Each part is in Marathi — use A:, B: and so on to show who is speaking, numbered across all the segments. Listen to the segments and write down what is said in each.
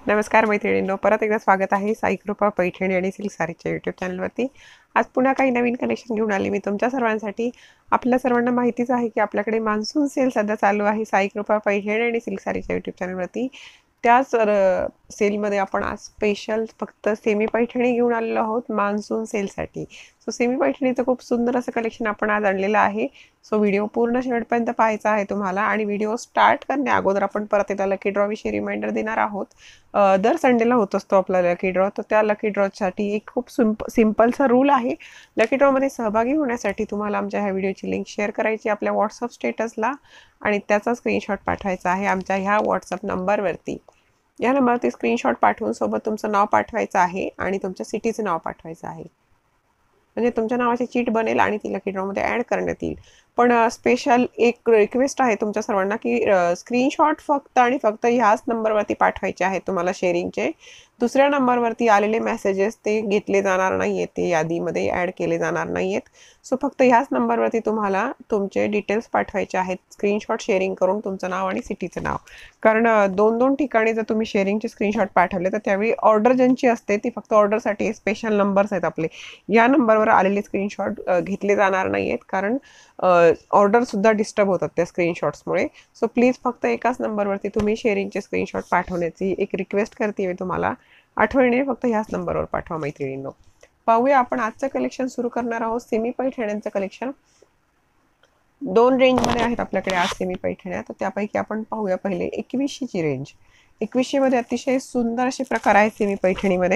A: नमस्कार मैत्रिणींनो, परत एकदा स्वागत आहे साई कृपा पैठणी आणि सिल्क सारीच्या यूट्यूब चॅनलवरती। आज पुन्हा काही नवीन कलेक्शन घेऊन आले मी तुमच्या सर्वांसाठी। आपल्या सर्वांना माहितीच आहे की आपल्याकडे मान्सून सेल सध्या चालू आहे साई कृपा पैठणी आणि सिल्क सारीच्या यूट्यूब चॅनलवरती। त्याच सेलमध्ये आपण आज स्पेशल फक्त सेमी पैठणी घेऊन आलेलो आहोत मान्सून सेलसाठी। सो सेमी पैठणीचं खूप सुंदर असं कलेक्शन आपण आज आणलेलं आहे। सो व्हिडिओ पूर्ण शेवटपर्यंत पाहायचा आहे तुम्हाला। आणि व्हिडिओ स्टार्ट करण्या अगोदर आपण परत एकदा लकी ड्रॉ विषयी रिमाइंडर देणार आहोत। दर संडेला होत असतो आपला लकी ड्रॉ, तर त्या लकी ड्रॉसाठी एक खूप सिंपलचा रूल आहे। लकी ड्रॉमध्ये सहभागी होण्यासाठी तुम्हाला आमच्या ह्या व्हिडिओची लिंक शेअर करायची आपल्या व्हॉट्सअप स्टेटसला आणि त्याचा स्क्रीनशॉट पाठवायचा आहे आमच्या ह्या व्हॉट्सअप नंबरवरती। या नंबरवरती स्क्रीनशॉट पाठवून सोबत तुमचं नाव पाठवायचं आहे आणि तुमच्या सिटीचं नाव पाठवायचं आहे, म्हणजे तुमच्या नावाची चीट बनेल आणि ती लकी ड्रॉमध्ये ॲड करण्यात येईल। पण स्पेशल एक रिक्वेस्ट आहे तुमच्या सर्वांना की स्क्रीनशॉट फक्त आणि फक्त ह्याच नंबरवरती पाठवायचे आहेत तुम्हाला शेअरिंगचे। दुसऱ्या नंबरवरती आलेले मेसेजेस ते घेतले जाणार नाही आहेत, ते यादीमध्ये ॲड केले जाणार नाही आहेत। सो फक्त ह्याच नंबरवरती तुम्हाला तुमचे डिटेल्स पाठवायचे आहेत स्क्रीनशॉट शेअरिंग करून, तुमचं नाव आणि सिटीचं नाव। कारण दोन ठिकाणी जर तुम्ही शेअरिंगचे स्क्रीनशॉट पाठवले तर त्यावेळी ऑर्डर ज्यांची असते ती फक्त ऑर्डरसाठी स्पेशल नंबर्स आहेत आपले, या नंबरवर आलेले स्क्रीनशॉट घेतले जाणार नाही आहेत, कारण ऑर्डरसुद्धा डिस्टर्ब होतात त्या स्क्रीनशॉट्समुळे। सो प्लीज फक्त एकाच नंबरवरती तुम्ही शेअरिंगचे स्क्रीनशॉट पाठवण्याची एक रिक्वेस्ट करते मी तुम्हाला। आठवणीने फक्त ह्याच नंबरवर पाठवा मैत्रिणींनो। पाहूया आपण आजचं कलेक्शन सुरू करणार आहोत सेमी पैठण्यांचं कलेक्शन। दोन रेंजमध्ये आहेत आपल्याकडे आज सेमी पैठण्या, तर त्यापैकी आपण पाहूया पहिले 2100ची रेंज। 2100 मध्ये अतिशय सुंदर असे प्रकार आहेत सेमी पैठणीमध्ये।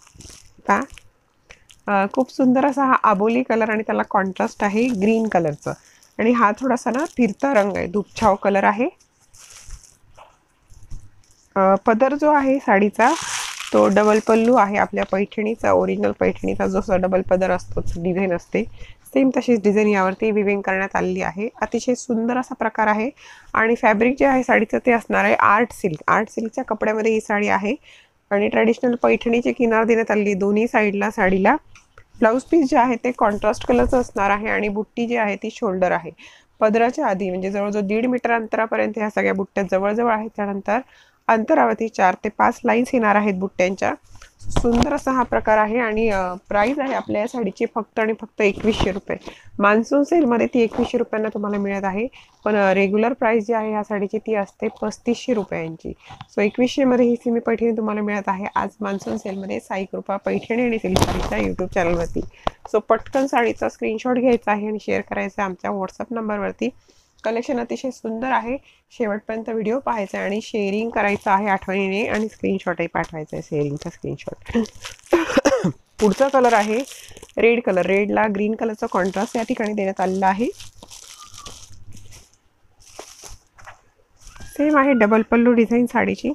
A: खूप सुंदर असा हा आबोली कलर आणि त्याला कॉन्ट्रास्ट आहे ग्रीन कलरचं, आणि हा थोडासा ना फिरता रंग आहे, धूपछाव कलर आहे। पदर जो आहे साडीचा तो डबल पल्लू आहे आपल्या पैठणीचा, ओरिजिनल पैठणीचा जो डबल पदर असतो डिझाईन असते सेम तशीच डिझाईन यावरती विविंग करण्यात आलेली आहे। अतिशय सुंदर असा प्रकार आहे आणि फॅब्रिक जे आहे साडीचं ते असणार आहे आर्ट सिल्क। आर्ट सिल्कच्या कपड्यामध्ये ही साडी आहे आणि ट्रॅडिशनल पैठणीचे किनार देण्यात आली दोन्ही साईडला साडीला। ब्लाऊज पीस जे आहे ते कॉन्ट्रास्ट कलरचं असणार आहे आणि बुट्टी जी आहे ती शोल्डर आहे। पदराच्या आधी म्हणजे जवळजवळ 1.5 मीटर अंतरापर्यंत ह्या सगळ्या बुट्ट्या जवळजवळ आहेत, त्यानंतर अंतरावरती 4 ते 5 लाईन्स येणार आहेत बुट्ट्यांच्या। सुंदर असा हा प्रकार आहे आणि प्राइस आहे आपल्या या साडीची फक्त आणि फक्त 2100 रुपये। मान्सून सेलमध्ये ती 2100 रुपयांना तुम्हाला मिळत आहे, पण रेग्युलर प्राइस जी आहे या साडीची ती असते 3500 रुपयांची। सो 2100 मध्ये ही सेमी पैठणी तुम्हाला मिळत आहे आज मान्सून सेलमध्ये साई कृपा पैठणी आणि सिल्क सारीच्या यूट्यूब चॅनलवरती। सो पटकन साडीचा स्क्रीनशॉट घ्यायचा आहे आणि शेअर करायचा आहे आमच्या व्हॉट्सअप नंबरवरती। कलेक्शन अतिशय सुंदर आहे, शेवटपर्यंत व्हिडिओ पाहायचा आहे आणि शेअरिंग करायचं आहे आठवणीने, आणि स्क्रीनशॉटही पाठवायचा आहे शेअरिंगचा स्क्रीनशॉट। पुढचा कलर आहे रेड कलर। रेडला ग्रीन कलरचा कॉन्ट्रास्ट या ठिकाणी देण्यात आलेला आहे। सेम आहे डबल पल्लू डिझाईन साडीची।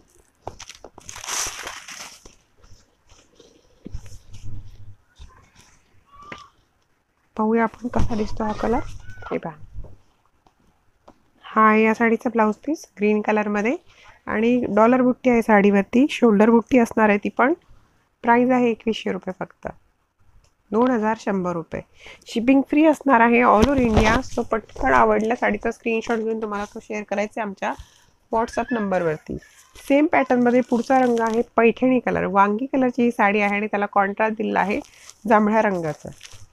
A: पाहूया आपण कसा दिसतो हा कलर। हे पहा, हा आहे या साडीचा ब्लाऊज पीस ग्रीन कलरमध्ये आणि डॉलर बुट्टी आहे साडीवरती, शोल्डर बुट्टी असणार आहे ती पण। प्राइस आहे 2100 रुपये, फक्त 2100 रुपये। शिपिंग फ्री असणार आहे ऑल ओव्हर इंडिया। सो पटकन आवडल्या साडीचा स्क्रीनशॉट घेऊन तुम्हाला तो शेअर करायचा आहे आमच्या व्हॉट्सअप नंबरवरती। सेम पॅटर्नमध्ये पुढचा रंग आहे पैठणी कलर। वांगी कलरची ही साडी आहे आणि त्याला कॉन्ट्रास्ट दिलेला आहे जांभळ्या रंगाचा।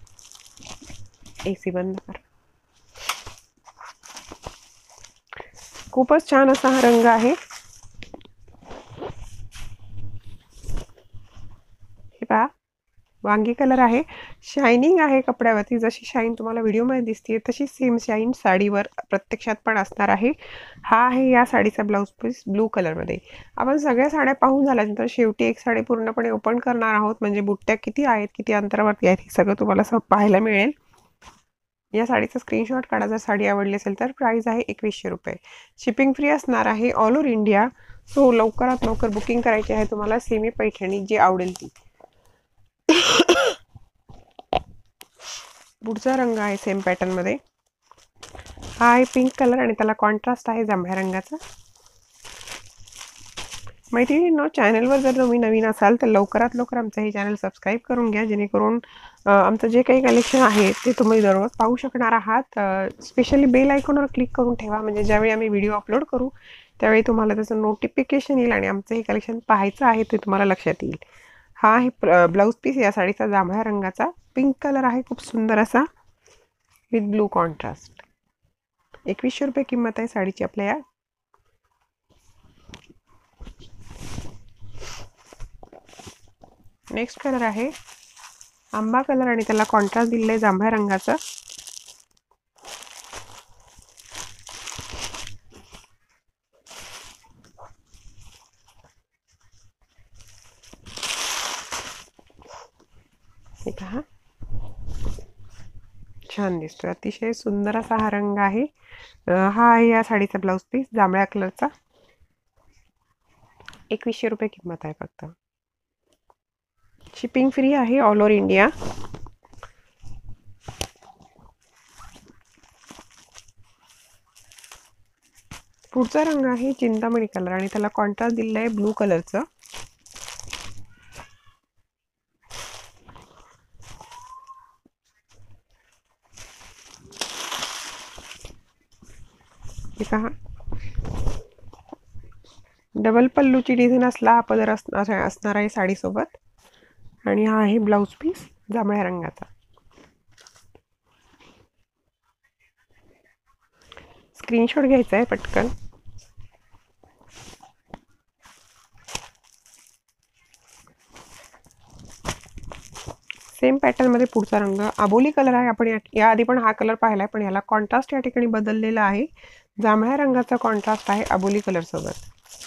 A: AC बंद कर। खूपच छान असा हा रंग आहे। हे पहा, वांगी कलर आहे, शायनिंग आहे कपड्यावरती। जशी शाईन तुम्हाला व्हिडिओमध्ये दिसते तशी सेम शाईन साडीवर प्रत्यक्षात पण असणार आहे। हा आहे या साडीचा ब्लाऊज पीस ब्लू कलरमध्ये। आपण सगळ्या साड्या पाहून झाल्यानंतर शेवटी एक साडी पूर्णपणे ओपन करणार आहोत, म्हणजे बुट्ट्या किती आहेत किती अंतरावरती आहेत हे सगळं तुम्हाला पाहायला मिळेल। या साडीचा स्क्रीनशॉट काढा जर साडी आवडली असेल तर। प्राइस आहे 2100 रुपये। शिपिंग फ्री असणार आहे ऑल ओव्हर इंडिया। सो लवकरात लवकर बुकिंग करायची आहे तुम्हाला सेमी पैठणी जी आवडेल ती। पुढचा रंग आहे सेम पॅटर्नमध्ये, हा आहे पिंक कलर आणि त्याला कॉन्ट्रास्ट आहे जांभळ्या रंगाचा। मैत्रिणींनो, चॅनलवर जर तुम्ही नवीन असाल तर लवकरात लवकर आमचं हे चॅनल सबस्क्राईब करून घ्या, जेणेकरून आमचं जे काही कलेक्शन आहे ते तुम्ही दररोज पाहू शकणार आहात। स्पेशली बेल आयकॉनवर क्लिक करून ठेवा, म्हणजे ज्यावेळी आम्ही व्हिडिओ अपलोड करू त्यावेळी तुम्हाला त्याचं नोटिफिकेशन येईल आणि आमचं हे कलेक्शन पाहायचं आहे ते तुम्हाला लक्षात येईल. हा आहे ब्लाऊज पीस या साडीचा जांभळ्या रंगाचा. पिंक कलर आहे, खूप सुंदर असा विथ ब्लू कॉन्ट्रास्ट. 2100 रुपये किंमत आहे साडीची आपल्या या. नेक्स्ट कलर आहे आंबा कलर आणि त्याला कॉन्ट्रास्ट दिलेला आहे जांभळ्या रंगाचा. हे पहा, छान दिसतोय, अतिशय सुंदर असा हा रंग आहे. हा आहे या साडीचा ब्लाऊज पीस जांभळ्या कलरचा. 2100 रुपये किंमत आहे फक्त. शिपिंग फ्री आहे ऑल ओव्हर इंडिया. पुढचा रंग आहे चिंतामणी कलर आणि त्याला कॉन्ट्रास्ट दिलेला आहे ब्लू कलरचं. हे पहा, डबल पल्लूची डिझाईन असला हा पदर असणार आहे साडीसोबत. आणि हा आहे ब्लाऊज पीस जांभळ्या रंगाचा. स्क्रीनशॉट घ्यायचा आहे पटकन. सेम पॅटर्न मध्ये पुढचा रंग आबोली कलर आहे. आपण या आधी पण हा कलर पाहिलाय, पण याला कॉन्ट्रास्ट या ठिकाणी बदललेला आहे. जांभळ्या रंगाचा कॉन्ट्रास्ट आहे आबोली कलर सोबत.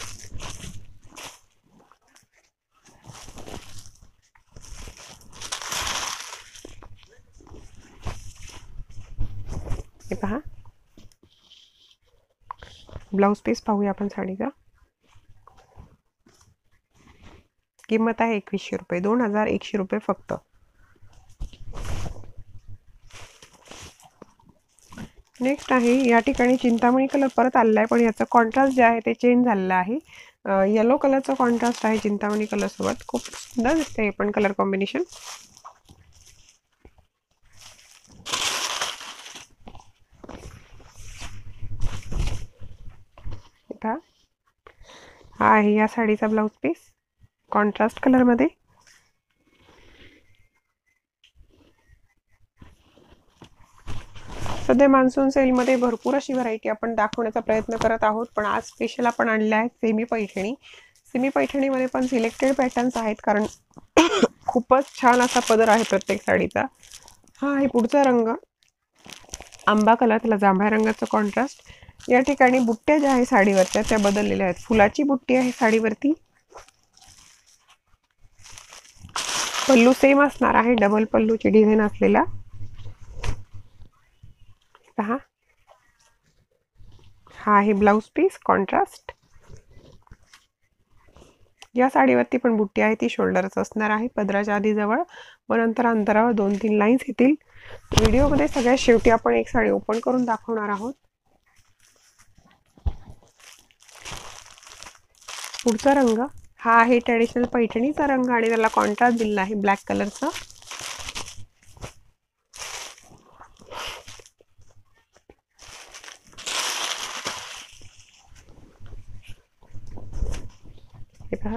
A: हे पहा, ब्लाऊज पीस पाहूया आपण साडीचा. किंमत आहे 2100 रुपये, 2100 रुपये फक्त. नेक्स्ट आहे या ठिकाणी चिंतामणी कलर परत आलेला आहे, पण याचा कॉन्ट्रास्ट जे आहे ते चेंज झालेला आहे. येलो कलरचा कॉन्ट्रास्ट आहे चिंतामणी कलर सोबत. खूप सुंदर दिसते हे पण कलर कॉम्बिनेशन. हा आहे या साडीचा ब्लाऊज पीस कॉन्ट्रास्ट कलर मध्ये. सध्या मान्सून सेलमध्ये भरपूर अशी व्हरायटी आपण दाखवण्याचा प्रयत्न करत आहोत, पण आज स्पेशल आपण आणले आहे सेमी पैठणी. सेमी पैठणीमध्ये पण सिलेक्टेड पॅटर्न्स आहेत, कारण खूपच छान असा पदर आहे प्रत्येक साडीचा. हा आहे पुढचा रंग आंबा कलर, त्याला जांभळ्या रंगाचा कॉन्ट्रास्ट. या ठिकाणी बुट्ट्या ज्या आहे साडीवरच्या त्या बदललेल्या आहेत. फुलाची बुट्टी आहे साडीवरती. पल्लू सेम असणार आहे, डबल पल्लूची डिझाईन असलेला. पहा, हा आहे ब्लाऊज पीस कॉन्ट्रास्ट. या साडीवरती पण बुट्टी आहे, ती शोल्डरच असणार आहे पदराच्या आधी जवळ, व नंतर अंतरावर 2-3 लाईन्स येतील. व्हिडिओमध्ये सगळ्यात शेवटी आपण एक साडी ओपन करून दाखवणार आहोत. पुढचा रंग हा आहे ट्रेडिशनल पैठणीचा रंग आणि त्याला कॉन्ट्रास्ट दिलेला आहे ब्लॅक कलरचा. हे पहा,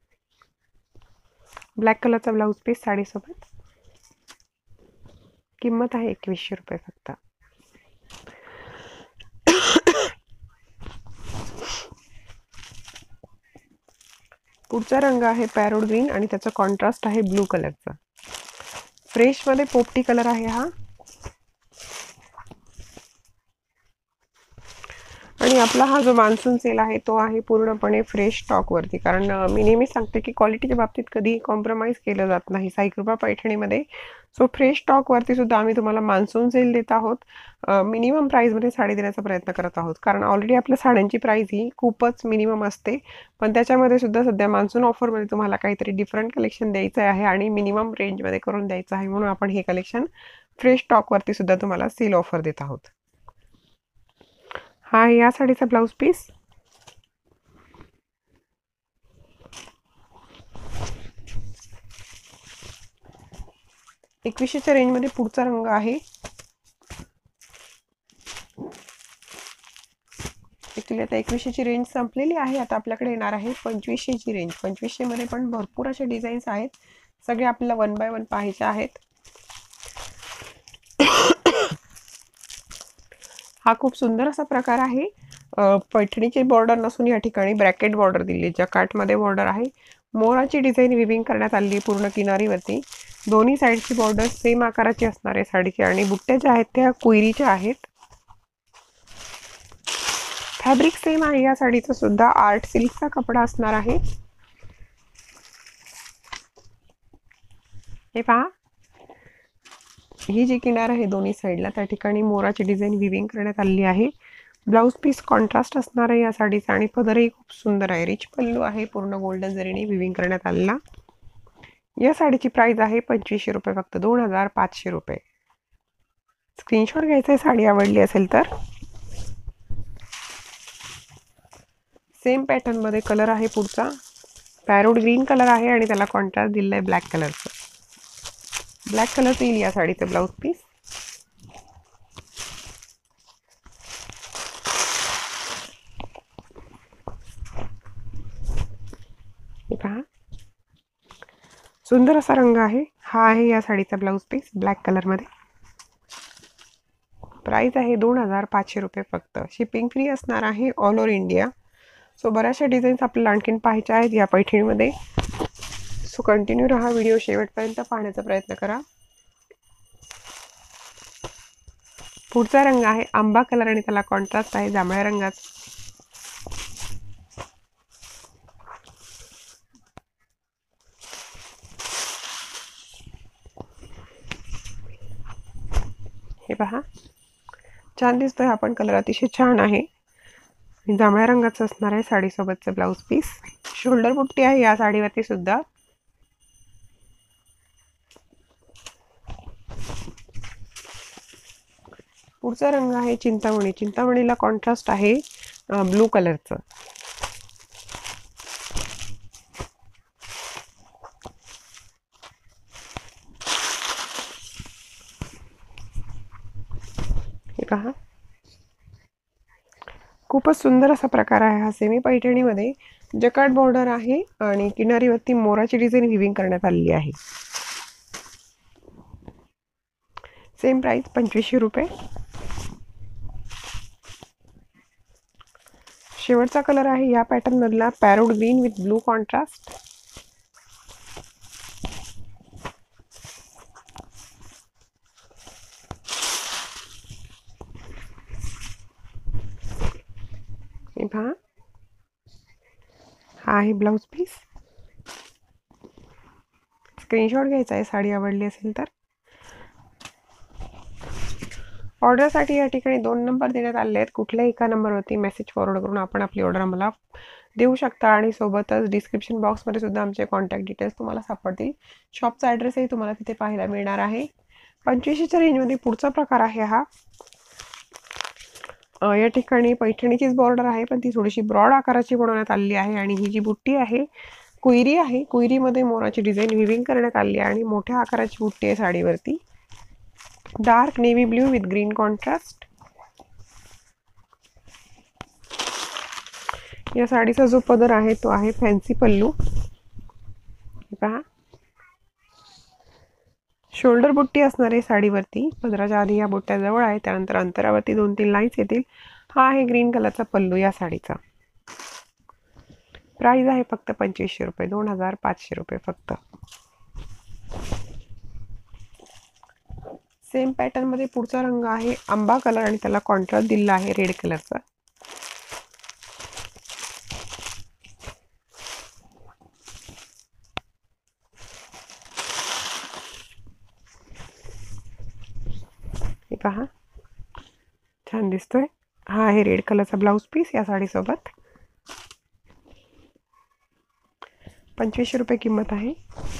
A: ब्लॅक कलरचा ब्लाऊज पीस साडीसोबत. किंमत आहे 2100 रुपये फक्त. पुढचा रंग आहे पॅरोट ग्रीन आणि त्याचा कॉन्ट्रास्ट आहे ब्लू कलरचा. फ्रेश मध्ये पोपटी कलर आहे हा. आणि आपला हा जो मान्सून सेल आहे तो आहे पूर्णपणे फ्रेश स्टॉक वरती, कारण मी नेहमी सांगते की क्वालिटीच्या बाबतीत कधी कॉम्प्रोमाइज केलं जात नाही साईकृपा पैठणीमध्ये. सो फ्रेश स्टॉक वरती सुद्धा आम्ही तुम्हाला मान्सून सेल देत आहोत. मिनिमम प्राईसमध्ये साडी देण्याचा प्रयत्न करत आहोत, कारण ऑलरेडी आपल्या साड्यांची प्राईस ही खूपच मिनिमम असते, पण त्याच्यामध्ये सुद्धा सध्या मान्सून ऑफरमध्ये तुम्हाला काहीतरी डिफरंट कलेक्शन द्यायचं आहे आणि मिनिमम रेंजमध्ये करून द्यायचं आहे, म्हणून आपण हे कलेक्शन फ्रेश स्टॉकवरती सुद्धा तुम्हाला सेल ऑफर देत आहोत. हा या साडीचा ब्लाऊज पीस. एकवीसशेच्या रेंजमध्ये पुढचा रंग आहे दिली. आता 2100ची रेंज संपलेली आहे. आता आपल्याकडे येणार आहे 2500ची रेंज. 2500 मध्ये पण भरपूर असे डिझाईन्स आहेत. सगळे आपल्याला 1 बाय 1 पाहायचे आहेत. हा खूप सुंदर असा प्रकार आहे. पैठणीचे बॉर्डर नसून या ठिकाणी ब्रॅकेट बॉर्डर दिली, जकाटमध्ये बॉर्डर आहे. मोराची डिझाईन विविंग करण्यात आली पूर्ण किनारीवरती. दोन्ही साईडची बॉर्डर सेम आकाराची असणार आहे साडीची आणि बुट्ट्या ज्या आहेत त्या कुयरीच्या आहेत. फॅब्रिक सेम आहे या साडीचं सुद्धा. आर्ट सिल्कचा कपडा असणार आहे. हे पहा, ही जी किनार आहे दोन्ही साईडला त्या ठिकाणी मोराची डिझाईन विविंग करण्यात आली आहे. ब्लाउज पीस कॉन्ट्रास्ट असणार आहे या साडीचा आणि पदरही खूप सुंदर आहे. रिच पल्लू आहे, पूर्ण गोल्डन जरीने विविंग करण्यात आलेला. या साडीची प्राइस आहे 2500 रुपये, फक्त 2500 रुपये. स्क्रीनशॉट घ्यायचा आहे साडी आवडली असेल तर. सेम पॅटर्न मध्ये कलर आहे पुढचा. पॅरोट ग्रीन कलर आहे आणि त्याला कॉन्ट्रास्ट दिलेला आहे ब्लॅक कलरचं. ब्लॅक कलरचं येईल या साडीचं ब्लाउज पीस. हे पहा, सुंदर असा रंग आहे. हा आहे या साडीचा ब्लाउज पीस ब्लॅक कलरमध्ये. प्राइस आहे 2500 रुपये फक्त. शिपिंग फ्री असणार आहे ऑल ओव्हर इंडिया. सो बऱ्याचशा डिझाईन्स आपल्याला आणखीन पाहायच्या आहेत या पैठणीमध्ये. सो कंटिन्यू राहा, व्हिडिओ शेवटपर्यंत पाहण्याचा प्रयत्न करा. पुढचा रंग आहे आंबा कलर आणि त्याला कॉन्ट्रास्ट आहे जांभळ्या रंगाचा. हे पहा, छान दिसतोय हा पण कलर, अतिशय छान आहे. जांभळ्या रंगाचं असणार आहे साडीसोबतचं ब्लाउज पीस. शोल्डर बुट्टी आहे या साडीवरती सुद्धा. पुढचा रंग आहे चिंतामणी. चिंतामणीला कॉन्ट्रास्ट आहे ब्लू कलरचं. हे पहा, खूपच सुंदर असा प्रकार आहे हा. सेमी पैठणीमध्ये जकाट बॉर्डर आहे आणि किनारीवरती मोराची डिझाईन विविंग करण्यात आलेली आहे. सेम प्राइस 2500 रुपये. शेवटचा कलर आहे या पॅटर्न मधला parrot green with blue contrast. हे पहा, हा आहे ब्लाउज पीस. स्क्रीनशॉट घ्यायचा आहे साडी आवडली असेल तर. ऑर्डरसाठी या ठिकाणी 2 नंबर देण्यात आले आहेत. कुठल्याही एका नंबरवरती मेसेज फॉरवर्ड करून आपण आपली ऑर्डर आम्हाला देऊ शकता आणि सोबतच डिस्क्रिप्शन बॉक्समध्ये सुद्धा आमचे कॉन्टॅक्ट डिटेल्स तुम्हाला सापडतील. शॉपचा ॲड्रेसही तुम्हाला तिथे पाहायला मिळणार आहे. 2500च्या रेंजमध्ये पुढचा प्रकार आहे हा. या ठिकाणी पैठणीचीच बॉर्डर आहे पण ती थोडीशी ब्रॉड आकाराची बनवण्यात आलेली आहे आणि ही जी बुट्टी आहे कुयरी आहे. कुयरीमध्ये मोराची डिझाईन विविंग करण्यात आली आहे आणि मोठ्या आकाराची बुट्टी आहे साडीवरती. Dark navy blue with green contrast. या साडीचा जो पदर आहे तो आहे फॅन्सी पल्लू. पहा, शोल्डर बुट्टी असणार आहे साडीवरती. पदराच्या आधी या बुट्ट्या जवळ आहे, त्यानंतर अंतरावरती 2-3 लाईन्स येतील. हा आहे ग्रीन कलरचा पल्लू या साडीचा. प्राइस आहे फक्त 2500 रुपये, 2500 रुपये फक्त. सेम पॅटर्न मध्ये पुढचा रंग आहे आंबा कलर आणि त्याला कॉन्ट्रास्ट दिलेला आहे रेड कलरचा. हे पहा, छान दिसतोय. हा आहे रेड कलरचा ब्लाउज पीस या साडीसोबत. 2500 रुपये किंमत आहे.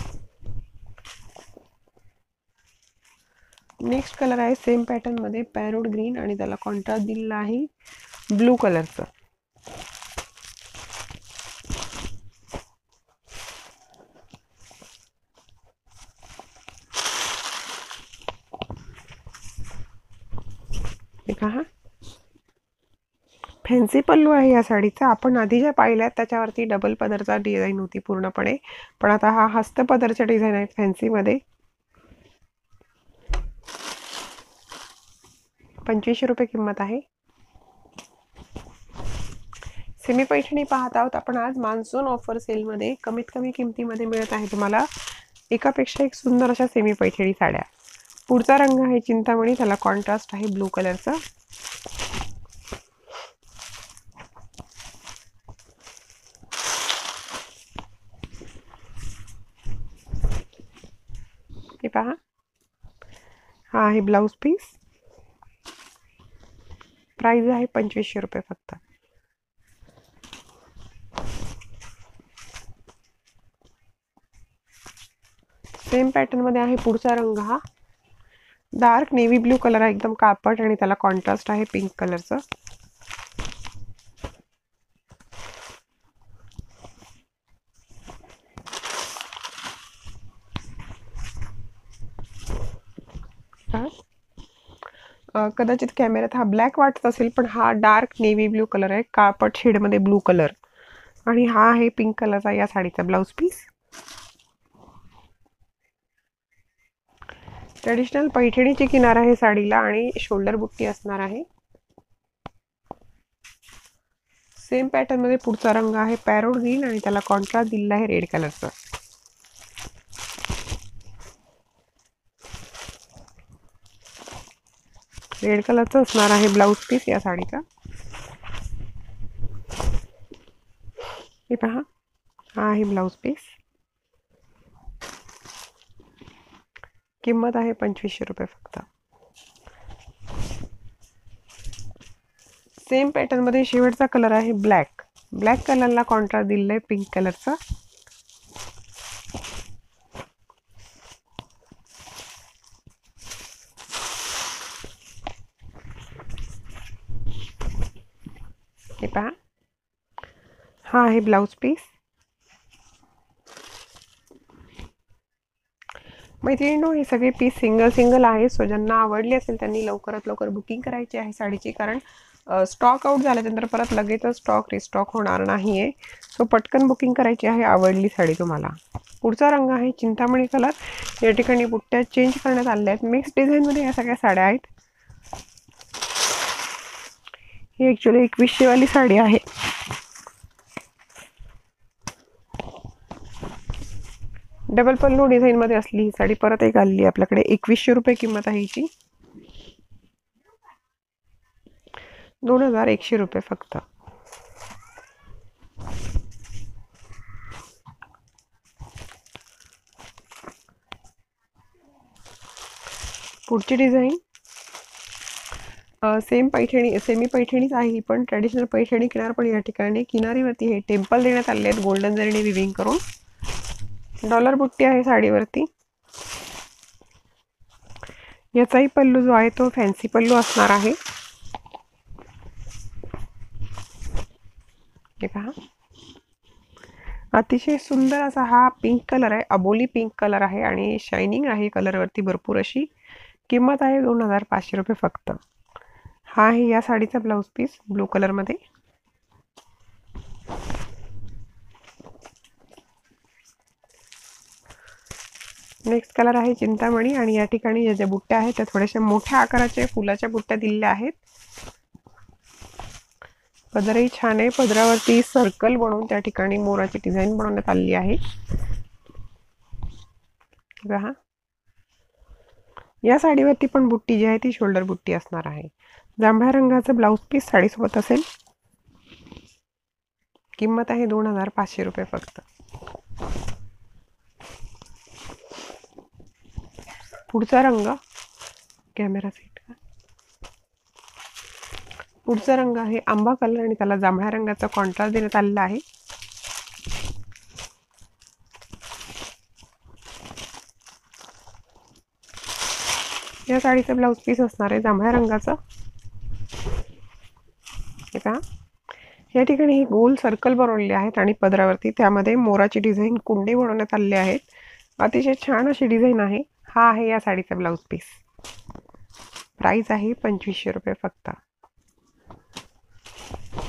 A: नेक्स्ट कलर आहे सेम पॅटर्न मध्ये पॅरोट ग्रीन आणि त्याला कॉन्ट्रास्ट दिलेला आहे ब्लू कलरचा. हे पहा, फॅन्सी पल्लू आहे या साडीचा. आपण आधी ज्या पाहिल्यात त्याच्यावरती डबल पदरचा डिझाईन होती पूर्णपणे, पण आता हा हस्तपदरचा डिझाईन आहे फॅन्सीमध्ये. 2500 रुपये किंमत आहे. सेमी पैठणी पाहत आहोत आपण आज मान्सून ऑफर सेलमध्ये. कमीत कमी किमतीमध्ये मिळत आहे तुम्हाला एकापेक्षा एक सुंदर अशा सेमी पैठणी साड्या. पुढचा रंग आहे चिंतामणी, त्याला कॉन्ट्रास्ट आहे ब्लू कलरचा. हे पहा, हा आहे ब्लाउज पीस. प्राइस आहे 2500 रुपये फक्त. सेम पॅटर्न मध्ये आहे पुढचा रंग. हा डार्क नेव्ही ब्लू कलर आहे, एकदम कापड, आणि त्याला कॉन्ट्रास्ट आहे पिंक कलरचा. कदाचित कॅमेऱ्यात हा ब्लॅक वाटत असेल, पण हा डार्क नेव्ही ब्लू कलर आहे, कापड शेडमध्ये ब्लू कलर, आणि हा आहे पिंक कलरचा या साडीचा ब्लाउज पीस. ट्रेडिशनल पैठणीची किनार आहे साडीला आणि शोल्डर बुट्टी असणार आहे. सेम पॅटर्न मध्ये पुढचा रंग आहे पॅरोट ग्रीन, आणि त्याला कॉन्ट्रास्ट दिलेला आहे रेड कलरचा. रेड कलरचा असणार आहे ब्लाउज पीस या साडीचा. हे पहा, हा आहे ब्लाउज पीस. किंमत आहे 2500 रुपये फक्त. सेम पॅटर्न मध्ये शेवटचा कलर आहे ब्लॅक. ब्लॅक कलरला कॉन्ट्रास्ट दिलेला आहे पिंक कलरचा. हे पहा, हा आहे ब्लाउज पीस. मैत्रिणींनो, हे सगळे पीस सिंगल आहे, सो ज्यांना आवडले असेल त्यांनी लवकरात लवकर बुकिंग करायची आहे साडीची, कारण स्टॉक आउट झाल्यानंतर परत लगेच स्टॉक रिस्टॉक होणार नाही आहे. सो पटकन बुकिंग करायची आहे आवडली साडी तुम्हाला. पुढचा रंग आहे चिंतामणी कलर. या ठिकाणी बुट्ट्या चेंज करण्यात आल्या आहेत. मिक्स डिझाईनमध्ये या सगळ्या साड्या आहेत. ही ॲक्च्युली 2100 वाली साडी आहे. डबल पल्लू डिझाईन मध्ये असली ही साडी परत एक आली आपल्याकडे. 2100 रुपये किंमत आहे हिची. 2100 रुपये फक्त. पुढची डिझाईन सेम पैठणी, सेमी पैठणीच आहे ही पण. ट्रेडिशनल पैठणी किनार, पण या ठिकाणी किनारीवरती हे टेम्पल देण्यात आले आहेत गोल्डन जरीने विविंग करून. डॉलर बुट्टी आहे साडीवरती. याचाही पल्लू जो आहे तो फॅन्सी पल्लू असणार आहे. हे पहा, अतिशय सुंदर असा हा पिंक कलर आहे, अबोली पिंक कलर आहे, आणि शायनिंग आहे कलरवरती भरपूर अशी. किंमत आहे 2500 रुपये फक्त. हा आहे या साडीचा ब्लाउज पीस ब्लू कलर मध्ये. नेक्स्ट कलर आहे चिंतामणी, आणि या ठिकाणी ज्या ज्या बुट्ट्या आहेत त्या थोड्याशा मोठ्या आकाराच्या फुलाच्या बुट्ट्या दिलेल्या आहेत. पदरही छान आहे. पदरावरती सर्कल बनवून त्या ठिकाणी मोराची डिझाईन बनवण्यात आली आहे. पहा, या साडीवरती पण बुट्टी जी आहे ती शोल्डर बुट्टी असणार आहे. जांभळ्या रंगाचं ब्लाउज पीस साडीसोबत असेल. किंमत आहे 2500 रुपये फक्त. पुढचा रंग, कॅमेरा सेट का, पुढचा रंग आहे आंबा कलर, आणि त्याला जांभळ्या रंगाचा कॉन्ट्रास्ट देण्यात आलेला आहे. या साडीचं ब्लाउज पीस असणार आहे जांभळ्या रंगाचं. हे पहा, या ठिकाणी हे गोल सर्कल बनवलेले आहेत, आणि पदरावरती त्यामध्ये मोराची डिझाईन कुंडे बनवण्यात आलेले आहेत. अतिशय छान अशी डिझाईन आहे. हा आहे या साडीचा ब्लाउज पीस. प्राइस आहे 2500 रुपये फक्त.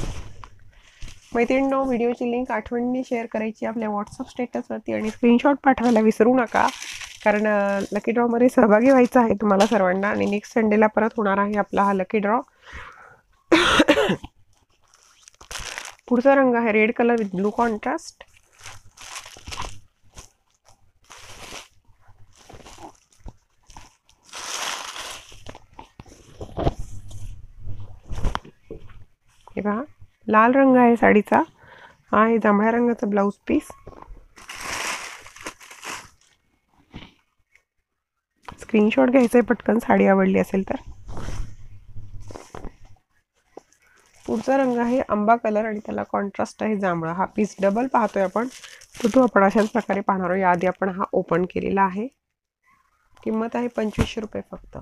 A: मैत्रिणींनो, व्हिडिओची लिंक आठवणीने शेअर करायची आपल्या व्हॉट्सअप स्टेटसवरती आणि स्क्रीनशॉट पाठवायला विसरू नका, कारण लकी ड्रॉमध्ये सहभागी व्हायचं आहे तुम्हाला सर्वांना. आणि नेक्स्ट संडेला परत होणार आहे आपला हा लकी ड्रॉ. पुढचा रंग आहे red colour with blue contrast. हे पहा, लाल रंग आहे साडीचा. हा आहे जांभळ्या रंगाचा ब्लाउज पीस. स्क्रीनशॉट घ्यायचा आहे पटकन साडी आवडली असेल तर. पुढचा रंग आहे आंबा कलर आणि त्याला कॉन्ट्रास्ट आहे जांभळा. हा पीस डबल पाहतोय आपण, तो आपण अशाच प्रकारे पाहणार आहोत. याआधी आपण हा ओपन केलेला आहे. किंमत आहे 2500 रुपये फक्त.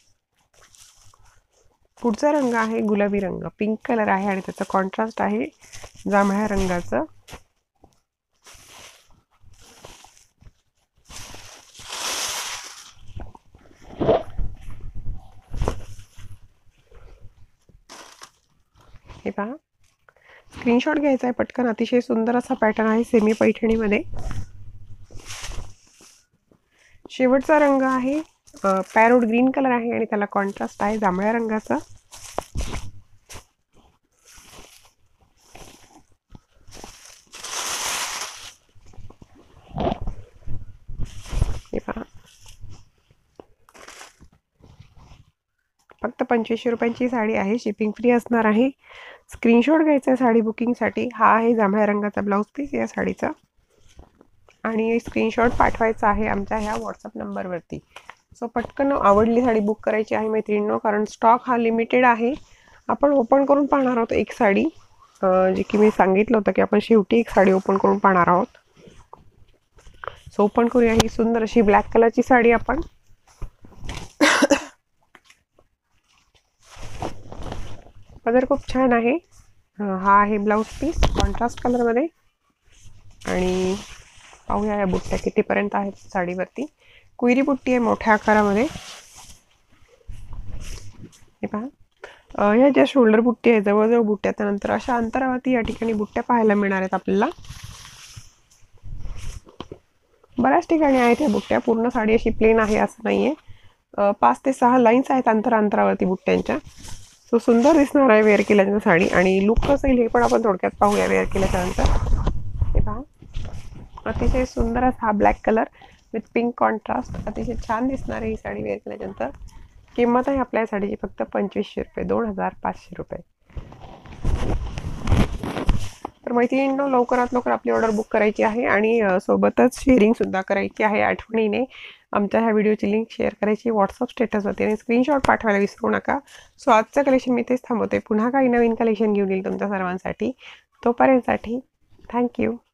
A: पुढचा रंग आहे गुलाबी रंग, पिंक कलर आहे आणि त्याचा कॉन्ट्रास्ट आहे जांभळ्या रंगाचं. हे पहा, स्क्रीनशॉट घ्यायचा आहे पटकन. अतिशय सुंदर असा पॅटर्न आहे सेमी पैठणीमध्ये. शेवटचा रंग आहे पॅरोट ग्रीन कलर आहे आणि त्याला कॉन्ट्रास्ट आहे जांभळ्या रंगाचा. हे पहा, फक्त 2500 रुपयांची साडी आहे. शिपिंग फ्री असणार आहे. स्क्रीनशॉट घ्यायचा आहे साडी बुकिंगसाठी. हा आहे जांभळ्या रंगाचा ब्लाउज पीस या साडीचा आणि स्क्रीनशॉट पाठवायचा आहे आमच्या ह्या व्हॉट्सअप नंबरवरती. सो पटकन आवडली साडी बुक करायची आहे मैत्रिणींनो, कारण स्टॉक हा लिमिटेड आहे. आपण ओपन करून पाहणार आहोत एक साडी, जी की मी सांगितलं होतं की आपण शेवटी एक साडी ओपन करून पाहणार आहोत. सो ओपन करूया. ही सुंदर अशी ब्लॅक कलरची साडी आपण. पदर खूप छान आहे. हा आहे ब्लाउज पीस कॉन्ट्रास्ट कलरमध्ये. आणि पाहूया या बुट्ट्या कितीपर्यंत आहेत साडीवरती. कुयरी बुट्टी आहे मोठ्या आकारामध्ये. हे पहा, ह्या ज्या शोल्डर बुट्टी आहे जवळजवळ बुट्ट्या, त्यानंतर अशा अंतरावरती या ठिकाणी बुट्ट्या पाहायला मिळणार आहेत आपल्याला. बऱ्याच ठिकाणी आहेत या बुट्ट्या. पूर्ण साडी अशी प्लेन आहे असं नाहीये. 5 ते 6 लाईन्स आहेत अंतरावरती बुट्ट्यांच्या. सो सुंदर दिसणार आहे वेअर केल्यानंतर साडी. आणि लुक कसं येईल हे पण आपण थोडक्यात पाहूया वेअर केल्याच्यानंतर. हे पहा, अतिशय सुंदर असा हा black colour with pink contrast. अतिशय छान दिसणार आहे ही साडी वेअर केल्यानंतर. किंमत आहे आपल्या साडीची फक्त 2500 रुपये, 2500 रुपये. तर मैत्रिणींनो, लवकरात लवकर आपली ऑर्डर बुक करायची आहे आणि सोबतच शेअरिंग सुद्धा करायची आहे. आठवणीने आमच्या ह्या व्हिडिओची लिंक शेअर करायची व्हॉट्सअप स्टेटसवरती आणि स्क्रीनशॉट पाठवायला विसरू नका. सो आजचं कलेक्शन मी तेच थांबवते. पुन्हा काही नवीन कलेक्शन घेऊन येईल तुमच्या सर्वांसाठी. तोपर्यंतसाठी थँक्यू.